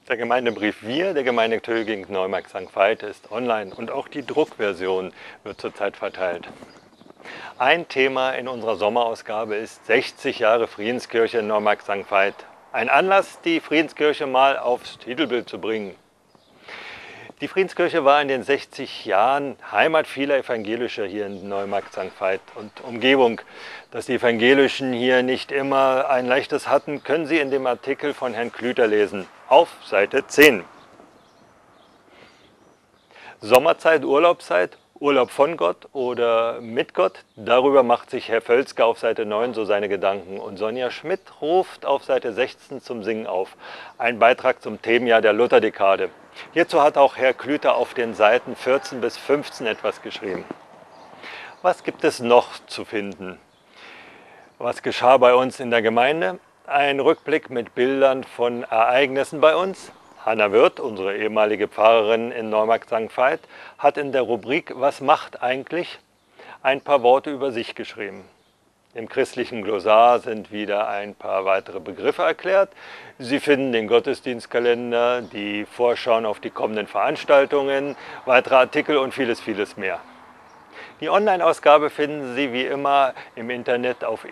Der Gemeindebrief Wir der Gemeinde Töging-Neumarkt-St. Veit ist online und auch die Druckversion wird zurzeit verteilt. Ein Thema in unserer Sommerausgabe ist 60 Jahre Friedenskirche in Neumarkt-St. Veit. Ein Anlass, die Friedenskirche mal aufs Titelbild zu bringen. Die Friedenskirche war in den 60 Jahren Heimat vieler Evangelischer hier in Neumarkt-St. Veit und Umgebung. Dass die Evangelischen hier nicht immer ein leichtes hatten, können Sie in dem Artikel von Herrn Klüter lesen, auf Seite 10. Sommerzeit, Urlaubszeit, Urlaub von Gott oder mit Gott, darüber macht sich Herr Völzke auf Seite 9 so seine Gedanken. Und Sonja Schmidt ruft auf Seite 16 zum Singen auf. Ein Beitrag zum Themenjahr der Lutherdekade. Hierzu hat auch Herr Klüter auf den Seiten 14 bis 15 etwas geschrieben. Was gibt es noch zu finden? Was geschah bei uns in der Gemeinde? Ein Rückblick mit Bildern von Ereignissen bei uns. Hanna Wirth, unsere ehemalige Pfarrerin in Neumarkt-St. Veit, hat in der Rubrik Was macht eigentlich? Ein paar Worte über sich geschrieben. Im christlichen Glossar sind wieder ein paar weitere Begriffe erklärt. Sie finden den Gottesdienstkalender, die Vorschauen auf die kommenden Veranstaltungen, weitere Artikel und vieles, vieles mehr. Die Online-Ausgabe finden Sie wie immer im Internet auf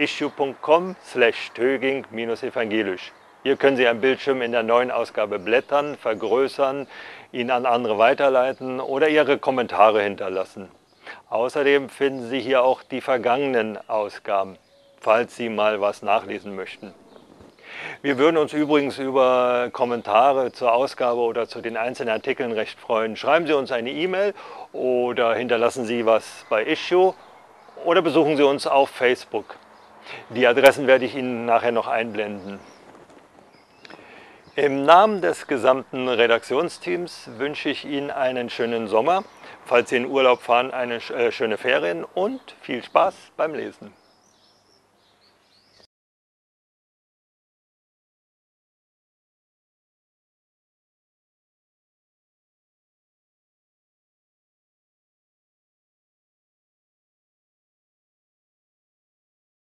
issue.com/töging-evangelisch. Hier können Sie am Bildschirm in der neuen Ausgabe blättern, vergrößern, ihn an andere weiterleiten oder Ihre Kommentare hinterlassen. Außerdem finden Sie hier auch die vergangenen Ausgaben, falls Sie mal was nachlesen möchten. Wir würden uns übrigens über Kommentare zur Ausgabe oder zu den einzelnen Artikeln recht freuen. Schreiben Sie uns eine E-Mail oder hinterlassen Sie was bei Issue oder besuchen Sie uns auf Facebook. Die Adressen werde ich Ihnen nachher noch einblenden. Im Namen des gesamten Redaktionsteams wünsche ich Ihnen einen schönen Sommer, falls Sie in Urlaub fahren, eine schöne Ferien und viel Spaß beim Lesen.